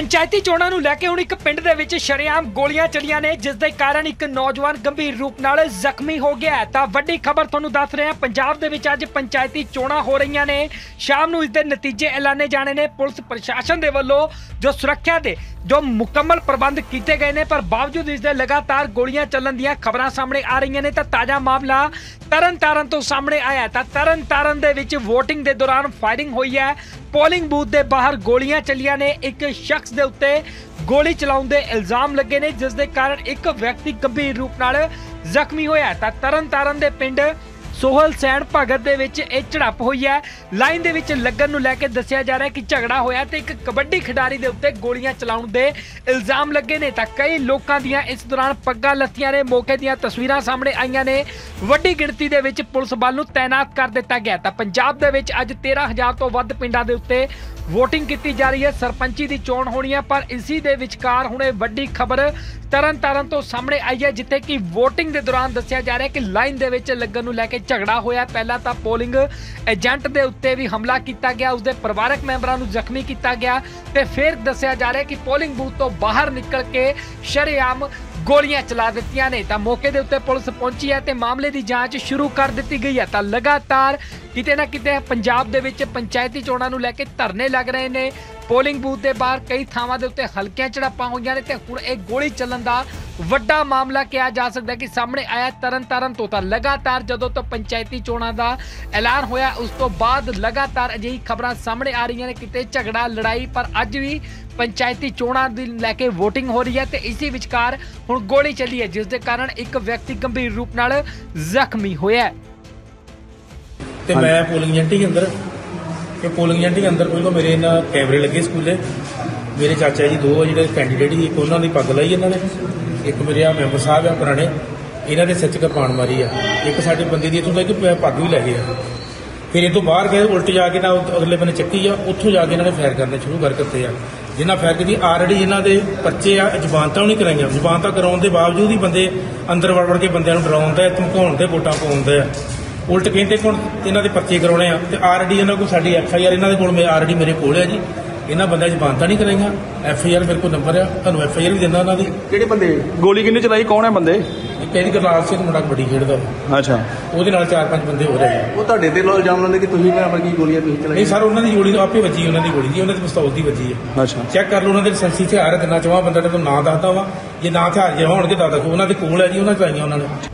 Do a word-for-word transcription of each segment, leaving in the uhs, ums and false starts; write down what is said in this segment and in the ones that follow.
पंचायती चोणां नूं लैके हुण एक पिंड दे विच शरेआम गोलियां चलियां ने, जिस दे कारण एक नौजवान गंभीर रूप नाल जख्मी हो गया है। तां वड्डी खबर तुहानूं दस रहे हां, पंजाब दे विच अज पंचायती चोणां हो रहीआं ने। शाम नूं इस दे नतीजे ऐलाने जाने ने। पुलिस प्रशासन दे वल्लों जो सुरक्षा दे जो मुकम्मल प्रबंध किए गए ने, पर बावजूद इसके लगातार गोलियां चलन दी खबरां सामने आ रही ने। तां ताज़ा मामला तरन तारण तो सामने आया है। तां तरन तारण दे विच वोटिंग दे दौरान फायरिंग हुई है। पोलिंग बूथ के बाहर गोलियां चलियां ने। एक शख्स दे उत्ते गोली चलाउण दे इल्जाम लगे ने, जिस दे कारण एक व्यक्ति गंभीर रूप नाल जख्मी होया। तां तरन तारण दे पिंड सोहल सैन भगत दे विच इह झड़प हुई है। लाइन दे विच लगन नूं लैके दस्सिया जा रहा है कि झगड़ा होया ते एक कबड्डी खिडारी दे उत्ते गोलियां चलाउण दे इल्जाम लगे ने। तां कई लोकां दियां इस दौरान पग्गां लत्थियां ने। मौके दियां तस्वीरां सामने आईयां ने। वड्डी गिणती दे विच पुलिस बल नूं तैनात कर दित्ता गया। तां पंजाब दे विच अज तेरह हज़ार तो वध पिंडां दे उत्ते वोटिंग की जा रही है। सरपंची की चोण होनी है, पर इसी दे विचकार हुणे वड्डी खबर तरन तारण तो सामने आई है, जिथे कि वोटिंग के दौरान दस्सिया जा रहा है कि लाइन दे विच लगन नूं लैके झगड़ा होया। पहला तो पोलिंग एजेंट के उत्ते भी हमला किया गया, उसके परिवारक मैंबरां नूं जख्मी किया गया, ते फिर दस्सिया जा रहा है कि पोलिंग बूथ तो बाहर निकल के शरेआम गोलियां चला दित्तियां ने। तां मौके दे उत्ते पुलिस पहुंची है ते मामले की जांच शुरू कर दी गई है। तां लगातार किते ना किते पंजाब दे विच पंचायती चोणां नूं लैके धरने लग रहे ने। पोलिंग बूथ के बाहर कई थावां दे उत्ते हल्कियां झड़पां होईयां ने ते हुण इह गोली चलन दा वड्डा मामला कहा जा सकता है कि सामने आया तरन तारण तो। तां लगातार जदों तो पंचायती चोणां दा ऐलान होया, उस तो बाद लगातार अजिही खबरां सामने आ रही ने, किते झगड़ा लड़ाई, पर अज भी पंचायती चोणां दी लैके वोटिंग हो रही है ते इसी विचकार हुण गोली चली है, जिस दे कारण एक व्यक्ति गंभीर रूप नाल जख्मी होया। ते मैं पोलिंग एजेंट के अंदर कि पोलिंग एजेंट के अंदर कोई मेरे ना कैमरे लगे स्कूले। मेरे चाचा जी दो जो कैंडीडेट ही, एक उन्होंने पग लाई इन्होंने, एक मेरे आ मैंबर साहब आ पुराने, इन्होंने सिच कृपान मारी है। एक साडे बंदे की इतों तक पग भी लै गए। फिर ये तो बाहर गए, उल्ट जाके ना अगले बने चक्की आ, उत्थों जाके इन्होंने फायर करने शुरू कर दिते आ। जिन्हें फायर की आलरेडी इन्हों के पर्चे आ, जमानतां नहीं कराइया। जमानतां कराने के बावजूद ही बंदे अंदर वड़ वड़ के बंदे डराउंदे, धमकाउंदे, वोटां पाउंदे आ। उल्ट कहते हुण इन्हों के पर्चे कराने आ ते आलरेडी इन्होंने को साडी एफ आई आर इन्हों के आलरेडी मेरे कोल है जी। इन्होंने बंदे जमानतां नहीं कराइया, एफ आई आर मेरे को नंबर है, तुहानूं एफ आई आर भी देना। उन्होंने किहड़े बंदे गोली किन्ने चलाई, कौन है बंदे? कहती गुरलाल सिंह मुंडा कबड्डी खेडदा। अच्छा, ਉਹਦੇ ਨਾਲ ਚਾਰ ਪੰਜ ਬੰਦੇ ਹੋ ਰਹੇ। ਉਹ ਤੁਹਾਡੇ ਤੇ ਇਲਜ਼ਾਮ ਲਾਉਂਦੇ ਕਿ ਤੁਸੀਂ ਮੈਂ ਵਰਗੀ ਗੋਲੀਆਂ ਤੁਸੀਂ ਚਲਾਈ? ਨਹੀਂ ਸਰ, ਉਹਨਾਂ ਦੀ ਗੋਲੀ ਆਪੇ ਵੱਜੀ, ਉਹਨਾਂ ਦੀ ਗੋਲੀ ਜੀ, ਉਹਨਾਂ ਦੀ ਪਿਸਤੌਲ ਦੀ ਵੱਜੀ ਹੈ। ਅੱਛਾ, ਚੈੱਕ ਕਰ ਲਓ ਉਹਨਾਂ ਦੇ ਲਾਇਸੈਂਸੀ ਹਥਿਆਰ ਕਿੰਨਾ ਚਵਾ ਬੰਦਾ ਤੇ ਨਾਂ ਦੱਸਦਾ ਵਾ। ਜੇ ਨਾਂ ਹਥਿਆਰ ਜੇ ਹੋਣਗੇ ਤਾਂ ਦੱਸੋ। ਉਹਨਾਂ ਦੇ ਕੋਲ ਹੈ ਜੀ, ਉਹਨਾਂ ਚਲਾਈਆਂ ਉਹਨਾਂ ਨੇ।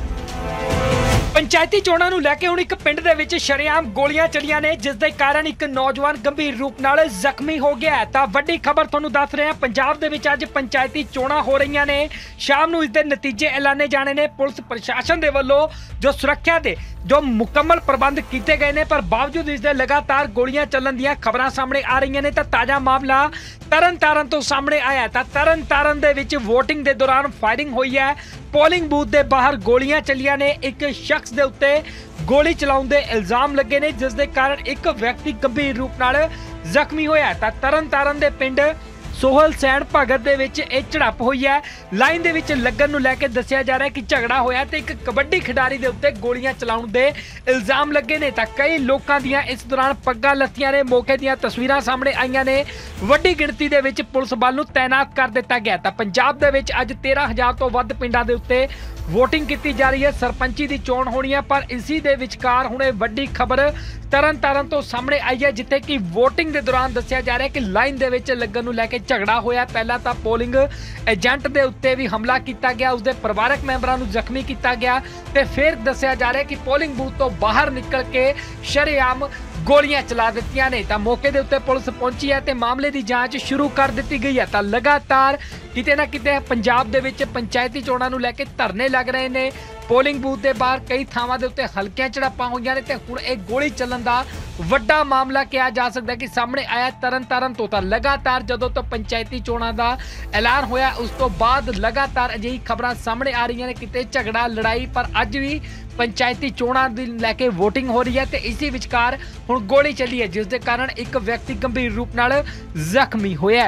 पंचायती चोणां नूं लैके हुण एक पिंड दे विच शरेआम गोलियां चलियां ने, जिस दे कारण एक नौजवान गंभीर रूप नाल जख्मी हो गया है। तां वड्डी खबर तुहानूं दस रहे हां, पंजाब दे विच अज पंचायती चोणां हो रहीआं ने। शाम नूं इस दे नतीजे ऐलाने जाने ने। पुलिस प्रशासन दे वल्लों जो सुरक्षा दे जो मुकम्मल प्रबंध किए गए ने, पर बावजूद इसके लगातार गोलियां चलन दी खबरां सामने आ रही ने। तां ताज़ा मामला तरन तारण तो सामने आया। तां तरन तारण दे विच वोटिंग के दौरान फायरिंग हुई है। पोलिंग बूथ के बाहर गोलियां चलियां ने। एक शख्स दे उत्ते गोली चलाउण दे इल्जाम लगे ने, जिस दे कारण एक व्यक्ति गंभीर रूप नाल जख्मी होया। तां तरन तारण दे पिंड सोहल सैन भगत दे विच इह झड़प हुई है। लाइन दे विच लगन नूं लैके दस्सिया जा रहा है कि झगड़ा होया ते एक कबड्डी खिडारी दे उत्ते गोलियां चलाउण दे इल्जाम लगे ने। तां कई लोकां दियां इस दौरान पग्गां लत्थियां ने। मौके दियां तस्वीरां सामने आईयां ने। वड्डी गिणती दे विच पुलिस बल नूं तैनात कर दित्ता गया। तां पंजाब दे विच अज तेरह हज़ार तो वध पिंडां दे उत्ते वोटिंग की जा रही है। सरपंची की चोण होनी है, पर इसी दे विचकार हुणे वड्डी खबर तरन तारण तो सामने आई है, जिथे कि वोटिंग के दौरान दस्सिया जा रहा है कि लाइन दे विच लगन नूं लैके झगड़ा होया। पहला तो पोलिंग एजेंट के उत्ते भी हमला किया गया, उसके परिवारक मैंबरां नूं जख्मी किया गया, ते फिर दस्सिया जा रहा है कि पोलिंग बूथ तो बाहर निकल के शरेआम गोलियां चला दित्तियां ने। तां मौके दे उत्ते पुलिस पहुंची है ते मामले की जांच शुरू कर दी गई है। तां लगातार किते ना किते पंजाब दे विच पंचायती चोणां नूं लैके धरने लग रहे ने। पोलिंग बूथ के बाहर कई थावां दे उत्ते हल्कियां झड़पां होईयां ने ते हुण इह गोली चलन दा वड्डा मामला कहा जा सकता है कि सामने आया तरन तारण तो। तां लगातार जदों तो पंचायती चोणां दा ऐलान होया, उस तो बाद लगातार अजिही खबरां सामने आ रही ने, किते झगड़ा लड़ाई, पर अज भी पंचायती चोणां दी लैके वोटिंग हो रही है ते इसी विचकार हुण गोली चली है, जिस दे कारण एक व्यक्ति गंभीर रूप नाल जख्मी होया।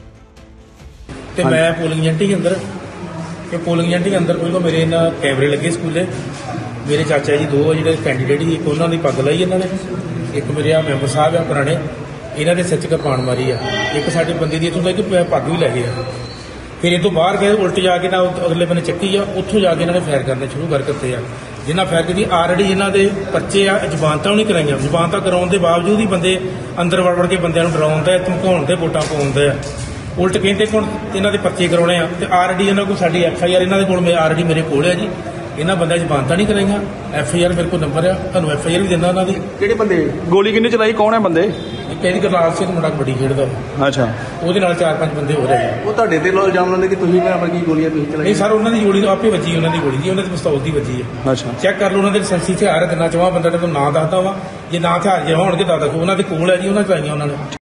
ते मैं पोलिंग एजेंट के अंदर कि पोलिंग एजेंट के अंदर कोई मेरे ना कैमरे लगे स्कूले। मेरे चाचा जी दो जो कैंडीडेट ही, एक उन्होंने पग लाई इन्होंने, एक मेरे आ मैंबर साहब आ पुराने, ਇਹਨਾਂ ਦੇ ਸਿਰ 'ਚ ਕਿਰਪਾਨ ਮਾਰੀ ਆ। ਇੱਕ ਸਾਡੇ ਬੰਦੇ ਦੀ ਇੱਥੋਂ ਤੱਕ ਕਿ ਪੱਗ ਵੀ ਲੈ ਗਏ ਆ। ਫਿਰ ਇਹ ਤੋਂ ਬਾਹਰ ਗਏ, ਉਲਟ ਜਾ ਕੇ ਨਾ ਅਗਲੇ ਬੰਨੇ ਚੱਕੀ ਆ, ਉੱਥੋਂ ਜਾ ਕੇ ਇਹਨਾਂ ਨੇ ਫਾਇਰ ਕਰਨੇ ਸ਼ੁਰੂ ਕਰ ਦਿੱਤੇ ਆ। ਜਿਨ੍ਹਾਂ ਫਾਇਰ ਕੀਤੀ ਆਲਰੇਡੀ ਇਹਨਾਂ ਦੇ ਪਰਚੇ ਆ, ਜ਼ਮਾਨਤਾਂ ਵੀ ਨਹੀਂ ਕਰਾਈਆਂ। ਜ਼ਮਾਨਤਾਂ ਕਰਾਉਣ ਦੇ ਬਾਵਜੂਦ ਹੀ ਬੰਦੇ ਅੰਦਰ ਵੜ ਵੜ ਕੇ ਬੰਦਿਆਂ ਨੂੰ ਡਰਾਉਂਦੇ, ਧਮਕਾਉਣ ਤੇ ਵੋਟਾਂ ਪਾਉਂਦੇ ਆ। ਉਲਟ ਕਹਿੰਦੇ ਹੁਣ ਇਹਨਾਂ ਦੇ ਪਰਚੇ ਕਰਾਉਣੇ ਆ ਤੇ ਆਲਰੇਡੀ ਇਹਨਾਂ ਕੋਲ ਸਾਡੀ ਐਫ ਆਈ ਆਰ ਇਹਨਾਂ ਦੇ ਕੋਲ ਆਲਰੇਡੀ ਮੇਰੇ ਕੋਲ ਹੈ ਜੀ। ਇਹਨਾਂ ਬੰਦਿਆਂ ਜ਼ਮਾਨਤਾਂ ਨਹੀਂ ਕਰਾਈਆਂ। ਐਫ ਆਈ ਆਰ ਮੇਰੇ ਕੋਲ ਨੰਬਰ ਆ, ਤੁਹਾਨੂੰ ਐਫ ਆਈ ਆਰ ਵੀ ਦਿੰਦਾ ਉਹਨਾਂ ਦੀ। ਕਿਹੜੇ ਬੰਦੇ ਗੋਲੀ ਕਿੰਨੇ ਚਲਾਈ, ਕੌਣ ਹੈ ਬੰਦੇ? ਇੱਕ ਇਹਦੀ ਗੁਰਲਾਲ ਸਿੰਘ ਮੁੰਡਾ ਕਬੱਡੀ ਖੇਡਦਾ, ਅੱਛਾ, ਉਹਦੇ ਨਾਲ ਚਾਰ ਪੰਜ ਬੰਦੇ ਹੋ ਰਹੇ ਆ। ਉਹ ਤੁਹਾਡੇ ਤੇ ਇਲਜ਼ਾਮ ਲਾਉਂਦੇ ਕਿ ਤੁਸੀਂ ਮੈਂ ਵਰਗੀ ਗੋਲੀਆਂ ਤੁਸੀਂ ਚਲਾਈ? ਨਹੀਂ ਸਰ, ਉਹਨਾਂ ਦੀ ਗੋਲੀ ਆਪੇ ਵੱਜੀ, ਉਹਨਾਂ ਦੀ ਗੋਲੀ ਜੀ, ਉਹਨਾਂ ਦੀ ਪਿਸਤੌਲ ਦੀ ਵੱਜੀ ਹੈ। ਅੱਛਾ, ਚੈੱਕ ਕਰ ਲਓ ਉਹਨਾਂ ਦੇ ਲਾਇਸੈਂਸੀ ਹਥਿਆਰ ਕਿੰਨਾ ਚਵਾ ਬੰਦਾ ਤੇ ਨਾਂ ਦੱਸਦਾ ਵਾ। ਜੇ ਨਾ ਹਥਿਆਰ ਜੇ ਹੋਣਗੇ ਤਾਂ ਦੱਸੋ। ਉਹਨਾਂ ਦੇ ਕੋਲ ਹੈ ਜੀ, ਉਹਨਾਂ ਚਲਾਈਆਂ ਉਹਨਾਂ ਨੇ।